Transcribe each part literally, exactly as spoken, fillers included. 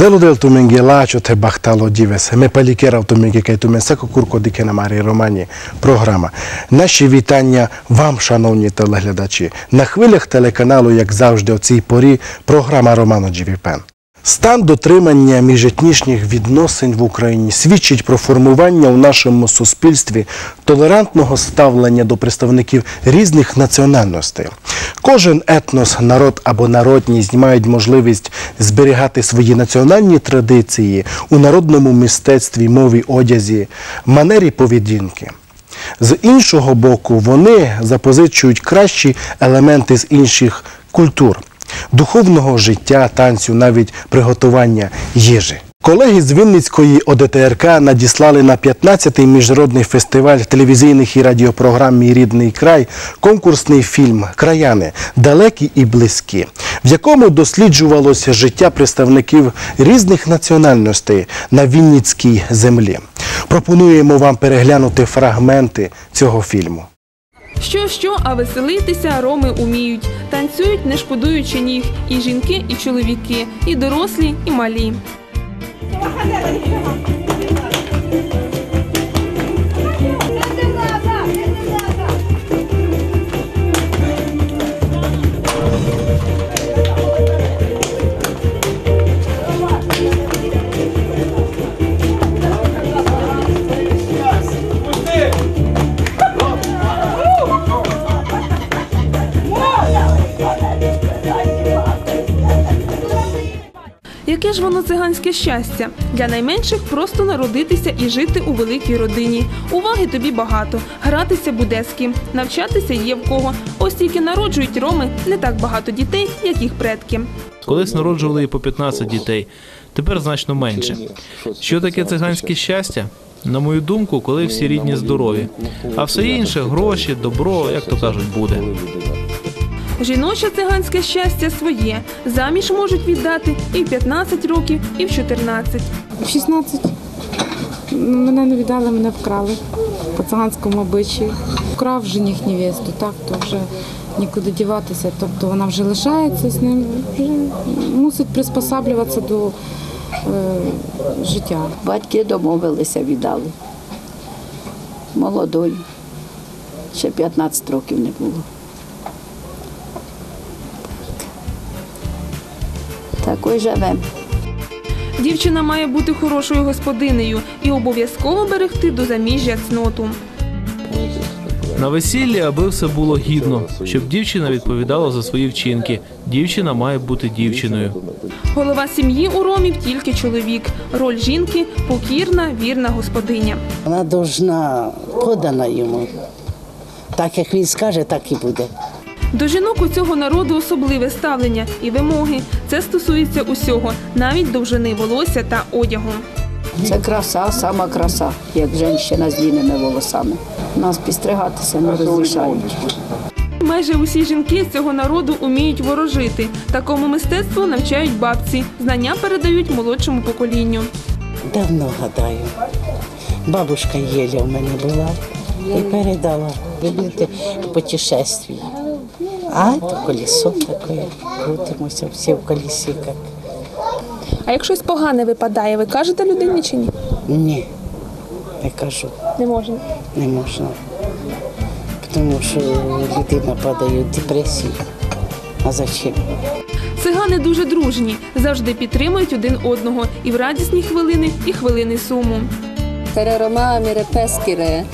Delu del tu mengi lacio te bachtalo dives. Me палікера в туміки, кай тумен секо курко дике на Марії Романі. Програма. Наші вітання вам, шановні телеглядачі. На хвилях телеканалу, як завжди, о цій порі, програма Романо Джівіпен. Стан дотримання міжетнічних відносин в Україні свідчить про формування у нашому суспільстві толерантного ставлення до представників різних національностей. Кожен етнос, народ або народність мають можливість зберігати свої національні традиції у народному мистецтві, мові, одязі, манері поведінки. З іншого боку, вони запозичують кращі елементи з інших культур – духовного життя, танцю, навіть приготування їжі. Колеги з Вінницької О Де Те Ер Ка надіслали на п'ятнадцятий міжнародний фестиваль телевізійних і радіопрограм «Мій рідний край» конкурсний фільм «Краяни. Далекі і близькі», в якому досліджувалося життя представників різних національностей на Вінницькій землі. Пропонуємо вам переглянути фрагменти цього фільму. Що-що, а веселитися роми уміють. Танцюють, не шкодуючи ніг. І жінки, і чоловіки, і дорослі, і малі. Яке ж воно циганське щастя? Для найменших просто народитися і жити у великій родині. Уваги тобі багато, гратися буде з ким, навчатися є в кого. Ось тільки народжують роми не так багато дітей, як їх предки. Колись народжували і по п'ятнадцять дітей, тепер значно менше. Що таке циганське щастя? На мою думку, коли всі рідні здорові. А все інше – гроші, добро, як то кажуть, буде. Жіноче циганське щастя своє. Заміж можуть віддати і в п'ятнадцять років, і в чотирнадцять. В шістнадцять. Мене не віддали, мене вкрали по циганському обичаю. Вкрав жених невесту, так, то вже нікуди діватися. Тобто вона вже лишається з ним, вже мусить приспосаблюватися до е, життя. Батьки домовилися, віддали. Молодою. Ще п'ятнадцять років не було. Такою живемо. Дівчина має бути хорошою господинею і обов'язково берегти до заміжжя цноту. На весіллі, аби все було гідно, щоб дівчина відповідала за свої вчинки. Дівчина має бути дівчиною. Голова сім'ї у ромів тільки чоловік. Роль жінки – покірна, вірна господиня. Вона повинна подана йому. Так, як він скаже, так і буде. До жінок у цього народу особливе ставлення і вимоги. Це стосується усього, навіть довжини волосся та одягу. Це краса, сама краса, як жінка з длинними волосами. Нас підстригатися не розрішають. Майже усі жінки з цього народу уміють ворожити. Такому мистецтву навчають бабці. Знання передають молодшому поколінню. Давно гадаю. Бабушка Єля у мене була і передала. Любите путешествия. А це колесо таке, крутимося всі в колесі. Як. А як щось погане випадає, ви кажете людині чи ні? Ні, не кажу. Не можна? Не можна. Тому що людина падає в депресію. А зачем? Цигани дуже дружні, завжди підтримують один одного і в радісні хвилини, і хвилини суму. Рома, Мірепескіре,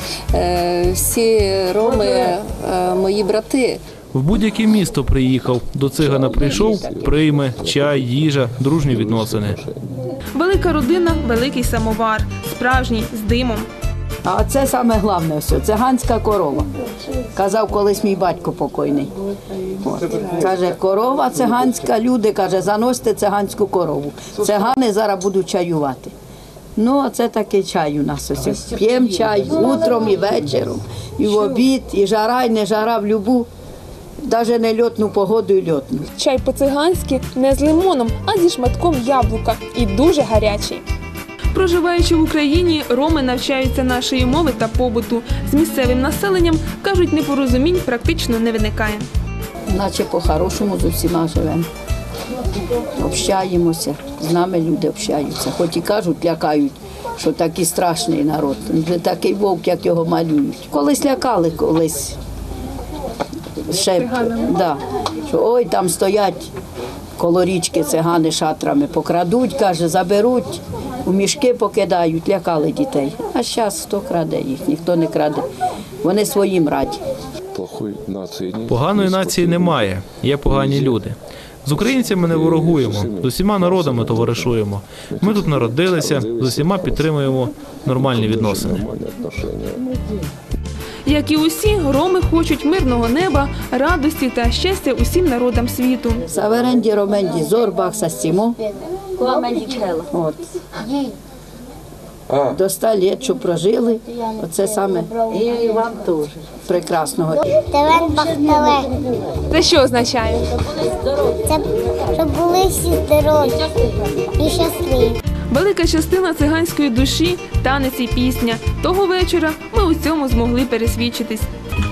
всі роми мої брати. В будь-яке місто приїхав, до цигана прийшов, прийме, чай, їжа, дружні відносини. Велика родина – великий самовар, справжній, з димом. А це саме головне все – циганська корова. Казав колись мій батько покойний. От. Каже, корова циганська, люди, каже, заносьте циганську корову. Цигани зараз будуть чаювати. Ну, а це такий чай у нас ось. П'ємо чай утром і вечором, і в обід, і жара, і не жара в любу. Навіть не льотну погоду і льотну. Чай по-циганськи не з лимоном, а зі шматком яблука. І дуже гарячий. Проживаючи в Україні, роми навчаються нашої мови та побуту. З місцевим населенням, кажуть, непорозумінь практично не виникає. Наче по-хорошому з усіма живемо. общаємося, з нами люди общаються. Хоч і кажуть, лякають, що такий страшний народ, вже такий вовк, як його малюють. Колись лякали, колись ще, да, що ой, там стоять коло річки цигани шатрами, покрадуть, каже, заберуть, у мішки покидають, лякали дітей. А зараз хто краде їх, ніхто не краде. Вони своїм раді. Поганої нації немає, є погані люди. З українцями не ворогуємо, з усіма народами товаришуємо. Ми тут народилися, з усіма підтримуємо нормальні відносини. Як і усі, роми хочуть мирного неба, радості та щастя усім народам світу. Саверенді, роменді, зорбах, састімо. От. До ста літ, що прожили, оце саме і вам теж прекрасного. Тевен бахтале. Це що означає? Це щоб були всі здорові і щасливі. Велика частина циганської душі – танець і пісня. Того вечора ми у цьому змогли пересвідчитись.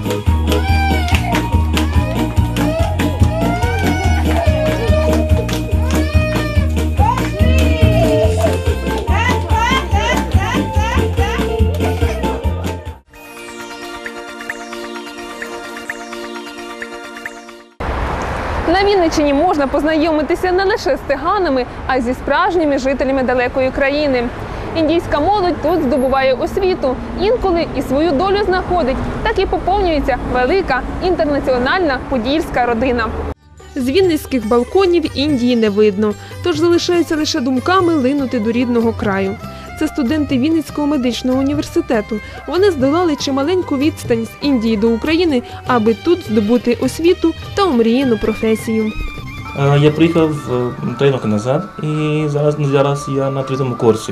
На Вінниччині можна познайомитися не лише з циганами, а й зі справжніми жителями далекої країни. Індійська молодь тут здобуває освіту, інколи і свою долю знаходить. Так і поповнюється велика інтернаціональна подільська родина. З вінницьких балконів Індії не видно, тож залишається лише думками линути до рідного краю. Це студенти Вінницького медичного університету. Вони здолали чималеньку відстань з Індії до України, аби тут здобути освіту та омріяну професію. Я приїхав три роки назад і зараз, зараз я на третьому курсі.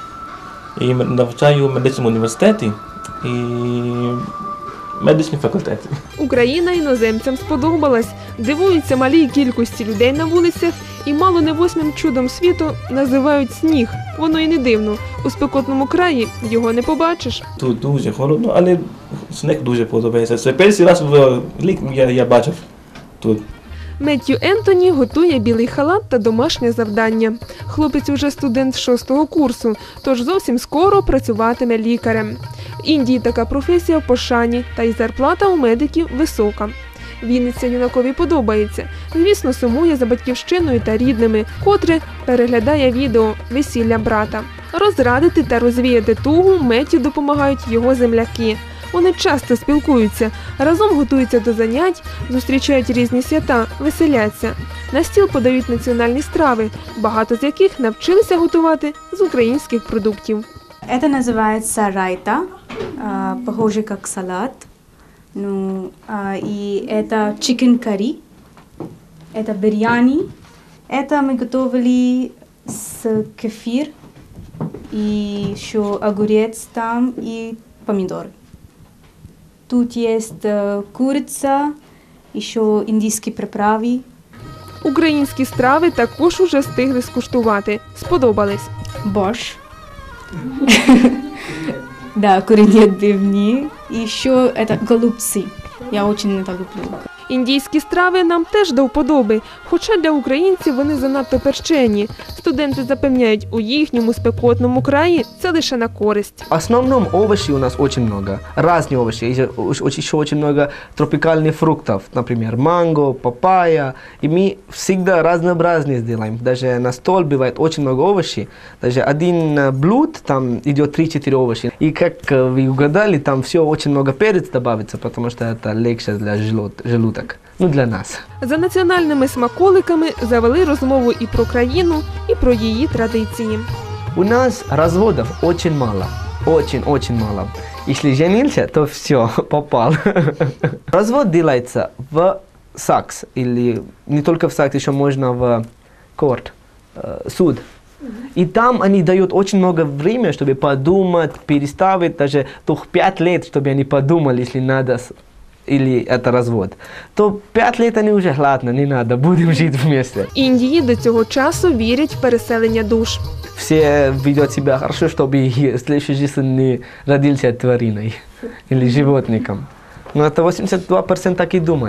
І навчаю в медичному університеті і медичній факультеті. Україна іноземцям сподобалась. Дивуються малій кількості людей на вулицях і мало не восьмим чудом світу називають сніг. Воно і не дивно. У спекотному краї його не побачиш. Тут дуже холодно, але сніг дуже подобається. Це перший раз в рік я, я бачив тут. Меттью Ентоні готує білий халат та домашнє завдання. Хлопець уже студент шостого курсу, тож зовсім скоро працюватиме лікарем. В Індії така професія в пошані, та й зарплата у медиків висока. Вінниця юнакові подобається. Звісно, сумує за батьківщиною та рідними, котре переглядає відео «Весілля брата». Розрадити та розвіяти тугу Меттю допомагають його земляки. Вони часто спілкуються, разом готуються до занять, зустрічають різні свята, веселяться. На стіл подають національні страви, багато з яких навчилися готувати з українських продуктів. Это называется райта, похоже как салат. Ну, и это chicken curry, это бирьяни. Это мы готовили с кефир, и еще огурец там, и помидоры. Тут есть курица, еще індійські приправи. Українські страви також уже встигли скуштувати. Сподобались. Борщ. Да, куриные отбивные. И еще это голубцы. Я очень это люблю. Індійські страви нам теж до вподоби, хоча для українців вони занадто перчені. Студенти запевняють, у їхньому спекотному краї це лише на користь. В основном овощей у нас очень много, разные овощи, еще очень много тропикальных фруктов, например, манго, папайя, и мы всегда разнообразные сделаем, даже на стол бывает очень много овощей, даже один блюд, там идет три-четыре овощи, и как вы угадали, там все очень много перец добавится, потому что это легче для желудка. Ну, для нас. За національними смаколиками завели розмову і про країну, і про її традиції. У нас разводов очень мало, очень-очень мало. Если женился, то все, попал. Развод делается в САГС, или не только в САГС, еще можно в корт, суд. И там они дают очень много времени, чтобы подумать, переставить, даже только пять лет, чтобы они подумали, если надо, или это развод, то пять лет они уже, ладно, не надо, будем жить вместе. Індії до цього часу вірять в переселення душ. Все ведут себя хорошо, чтобы в следующей жизни не родился твариной или животником. Но это восемьдесят два процента так и думает.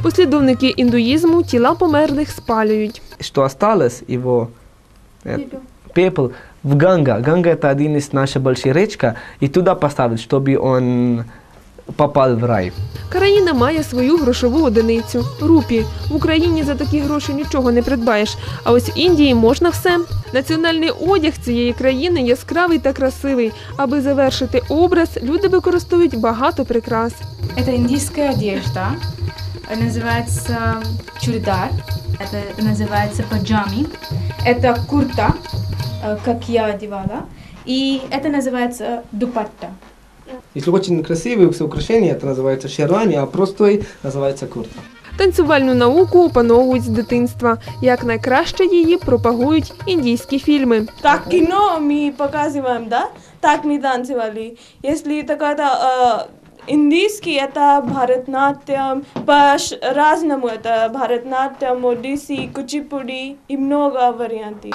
Послідовники індуїзму тіла померлих спалюють. Что осталось, его э, пепел в Ганга. Ганга – это один из наших больших речка, и туда поставить, чтобы он попал в рай. Країна має свою грошову одиницю – рупі. В Україні за такі гроші нічого не придбаєш, а ось в Індії можна все. Національний одяг цієї країни яскравий та красивий. Аби завершити образ, люди використовують багато прикрас. Это индийская одежда. Называется чурдар. Это называется паджами. Это курта, как я одевала. И это называется дупатта. Если очень красивые все украшения, это называется шервани, а простой называется курта. Танцювальну науку опановують з дитинства. Як найкраще її пропагують індійські фільми. Так кино ми показываем, да? Так мы танцевали. Если такая индийский, это Бхаратнатьям, по-разному это Бхаратнатьям, Одисси, Кучипуди и много вариантов.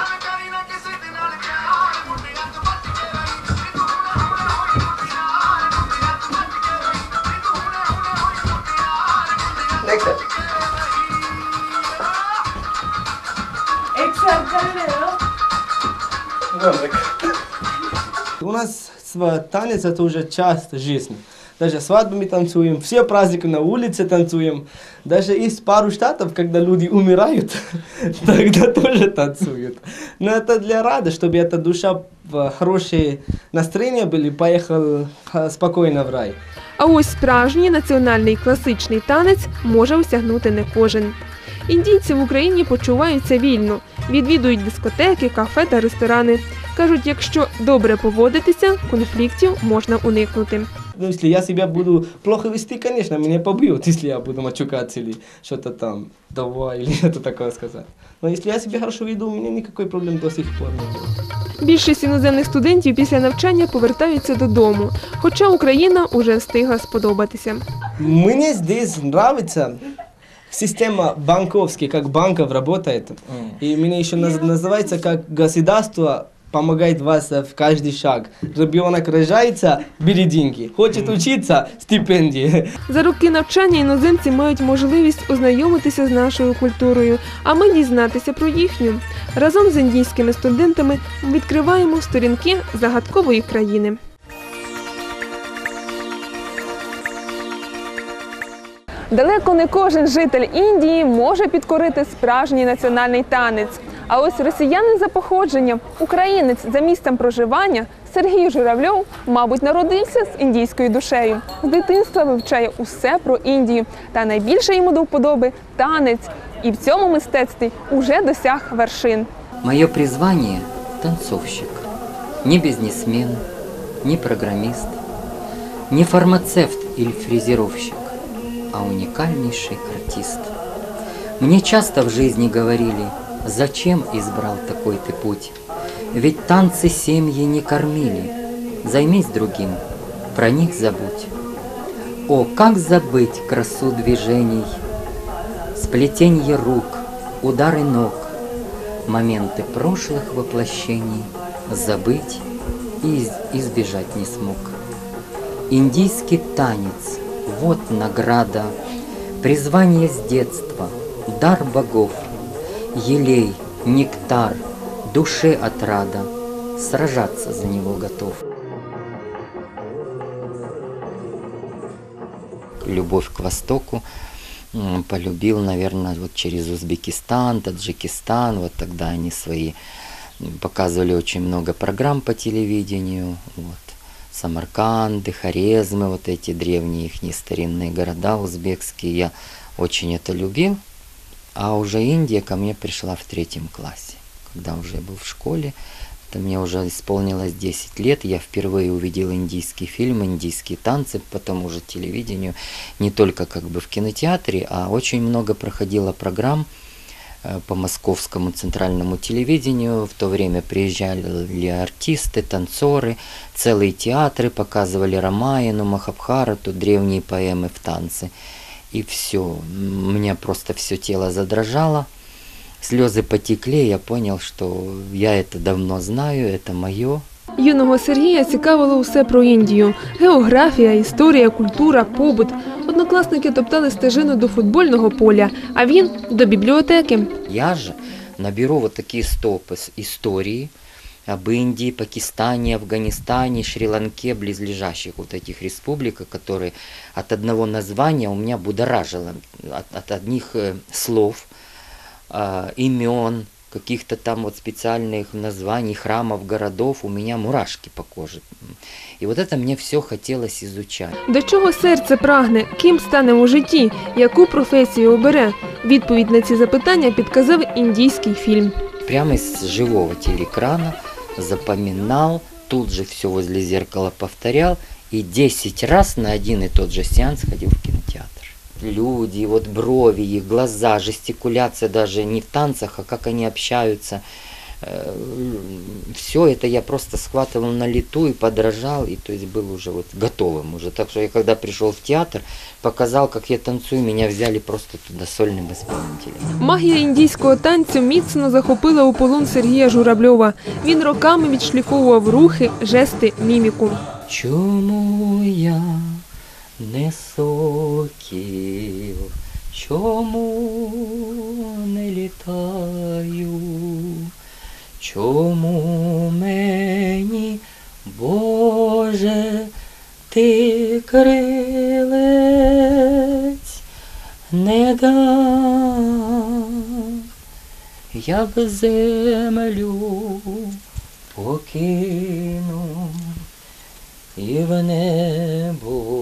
У нас танец – это уже часть жизни. Даже свадьбы мы танцуем, все праздники на улице танцуем. Даже есть пару штатов, когда люди умирают, тогда тоже танцуют. Но это для радости, чтобы эта душа в хорошее настроение были, поехал спокойно в рай. А ось справжній національний класичний танець може осягнути не кожен. Індійці в Україні почуваються вільно, відвідують дискотеки, кафе та ресторани. Кажуть, якщо добре поводитися, конфліктів можна уникнути. Ну, если я себя буду плохо вести, конечно, меня побьют, если я буду матюкаться или что-то там, давай, или что-то такое сказать. Но если я себя хорошо веду, у меня никакой проблем до сих пор не было. Більшість іноземних студентів після навчання повертаються додому, хоча Україна уже встигла сподобатися. Мне здесь нравится система банковская, как банков работает. И мне еще называется, как государство помогает вас в каждый шаг. Ребенок рожается, бери деньги. Хочет учиться, стипендии. За роки навчання іноземці мають можливість ознайомитися з нашою культурою, а ми дізнатися про їхню. Разом з індійськими студентами відкриваємо сторінки загадкової країни. Далеко не кожен житель Індії може підкорити справжній національний танець. А ось росіянин за походженням, українець за місцем проживання Сергій Журавльов, мабуть, народився з індійською душею. З дитинства вивчає усе про Індію. Та найбільше йому до вподоби – танець. І в цьому мистецтві уже досяг вершин. Моє призвання – танцовщик. Не бізнесмен, не програміст, не фармацевт или фрезеровщик, а уникальнейший артист. Мне часто в жизни говорили, зачем избрал такой ты путь? Ведь танцы семьи не кормили. Займись другим, про них забудь. О, как забыть красу движений, сплетенье рук, удары ног, моменты прошлых воплощений забыть и избежать не смог. Индийский танец – вот награда, призвание с детства, дар богов, елей, нектар, душе отрада, сражаться за него готов. Любовь к Востоку полюбил, наверное, вот через Узбекистан, Таджикистан, вот тогда они свои показывали очень много программ по телевидению, вот. Самарканды, Хорезмы, вот эти древние их старинные города узбекские, я очень это любил. А уже Индия ко мне пришла в третьем классе, когда уже был в школе. Это мне уже исполнилось десять лет, я впервые увидел индийский фильм, индийские танцы по тому же телевидению, не только как бы в кинотеатре, а очень много проходило программ по московскому центральному телевидению. В то время приезжали артисты, танцоры, целые театры, показывали Рамаяну, Махабхарату, древние поэмы в танце. И все, у меня просто все тело задрожало, слезы потекли, я понял, что я это давно знаю, это мое. Юного Сергія цікавило усе про Індію – географія, історія, культура, побут. Однокласники топтали стежину до футбольного поля, а він – до бібліотеки. Я же наберу вот такие стопы с историей об Индии, Пакистане, Афганистане, Шри-Ланке, близлежащих вот этих республиках, которые от одного названия у меня будоражило, от, от одних слов, э, имен, каких-то там вот специальных названий храмов, городов, у меня мурашки по коже. И вот это мне все хотелось изучать. До чого серце прагне, ким стане у житті, яку професію обере? Відповідь на ці запитання підказав індійський фільм. Прямо из живого телеэкрана запоминал, тут же все возле зеркала повторял и десять раз на один и тот же сеанс ходил в кинотеатр. Люди, вот брови, их глаза, жестикуляция даже не в танцах, а как они общаются. Все это я просто схватывал на лету и подражал, и то есть был уже вот готовым уже. Так что я когда пришел в театр, показал, как я танцую, меня взяли просто туда сольным исполнителем. Магія індійського танцю міцно захопила у полон Сергія Журавльова. Він роками відшліфовував рухи, жести, міміку. Чому я не сокіл, чому не літаю? Чому мені, Боже, ти крилець не дав? Я б землю покину і в небо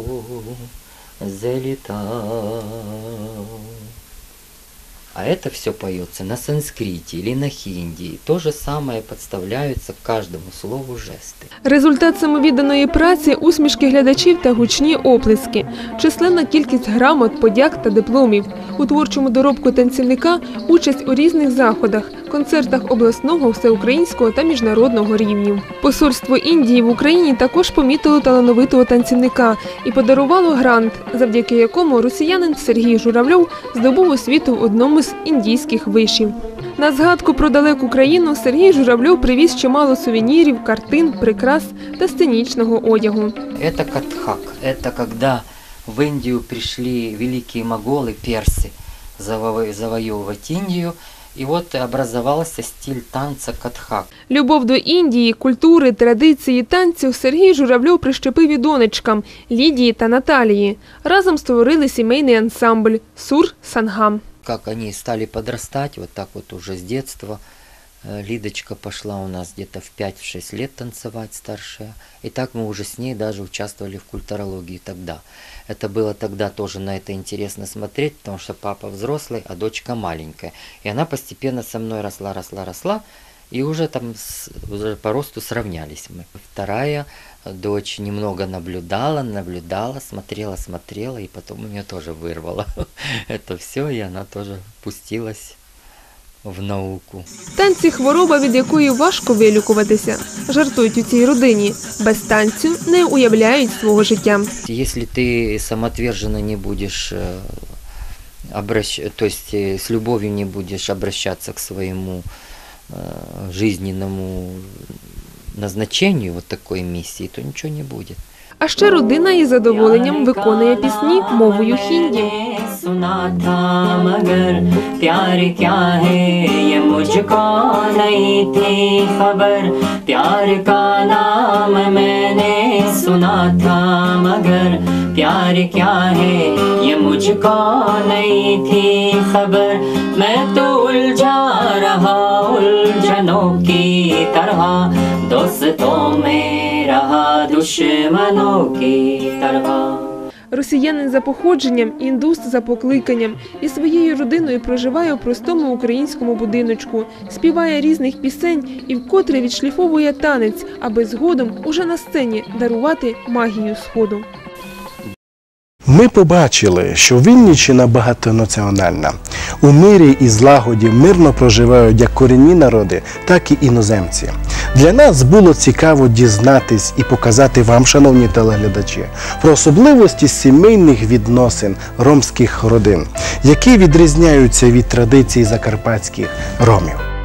залетал. А это все поется на санскрите или на хинди. То же самое подставляются к каждому слову жесты. Результат самовідданої праці – усмішки глядачів та гучні оплески. Численна кількість грамот, подяк та дипломів. У творчому доробку танцівника – участь у різних заходах, концертах обласного, всеукраїнського та міжнародного рівнів. Посольство Індії в Україні також помітило талановитого танцівника і подарувало грант, завдяки якому росіянин Сергій Журавльов здобув освіту в одному з індійських вишів. На згадку про далеку країну Сергій Журавльов привіз чимало сувенірів, картин, прикрас та сценічного одягу. Це Катхак. Це коли в Індію прийшли великі моголи, перси, завоювати Індію. І от образувався стиль танця Катхак. Любов до Індії, культури, традиції танців Сергій Журавльов прищепив і донечкам Лідії та Наталії. Разом створили сімейний ансамбль «Сур-Сангам». Как они стали подрастать, вот так вот уже с детства. Лидочка пошла у нас где-то в пять-шесть лет танцевать, старшая. И так мы уже с ней даже участвовали в культурологии тогда. Это было тогда тоже на это интересно смотреть, потому что папа взрослый, а дочка маленькая. И она постепенно со мной росла, росла, росла. И уже там уже по росту сравнялись мы. Вторая дочь немного наблюдала, наблюдала, смотрела, смотрела, и потом у нее тоже вырвало это все, и она тоже пустилась в науку. Танці – хвороба, від якої важко вилікуватися. Жартують у цій родині. Без танцю не уявляють свого життя. Якщо ти самоотверженно не будеш, обращ... то есть с любовью не будешь обращаться к своему жизненному назначению вот такой миссии, то ничего не будет. А ще родина із задоволенням виконує пісні мовою хінді. प्यार क्या है ये मुझको नहीं थी खबर मैं तो उलझा रहा उलझनों की तरह दोस्तों में रहा दुश्मनों की तरह. Росіянин за походженням, індус за покликанням. І своєю родиною проживає у простому українському будиночку. Співає різних пісень і вкотре відшліфовує танець, аби згодом уже на сцені дарувати магію Сходу. Ми побачили, що Вінниччина багатонаціональна. У мирі і злагоді мирно проживають як корінні народи, так і іноземці. Для нас було цікаво дізнатись і показати вам, шановні телеглядачі, про особливості сімейних відносин ромських родин, які відрізняються від традицій закарпатських ромів.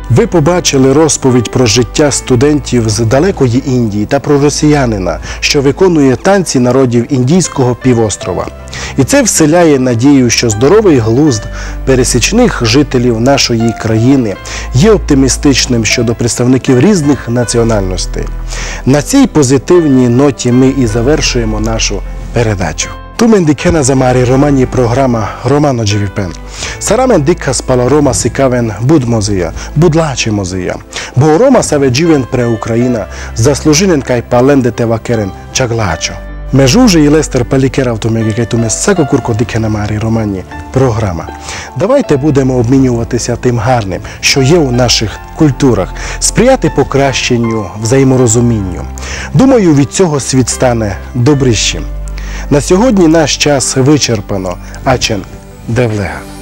Ви побачили розповідь про життя студентів з далекої Індії та про росіянина, що виконує танці народів індійського півострова. І це вселяє надію, що здоровий глузд пересічних жителів нашої країни є оптимістичним щодо представників різних національностей. На цій позитивній ноті ми і завершуємо нашу передачу. Тумен дикена за Марі Романі програма Романо Дживіпен. Сарамен дика спала Рома сикавен буд мозия, будлаче мозия. Бо Рома саве дживен пре Україна, заслужинен кай паленде тевакерен чаглачо. Межуже і Лестер палікерав тумеги кай туме сако курко дикена Марі Романі програма. Давайте будемо обмінюватися тим гарним, що є у наших культурах, сприяти покращенню, взаєморозумінню. Думаю, від цього світ стане добрішим. На сьогодні наш час вичерпано. Ачен девлега.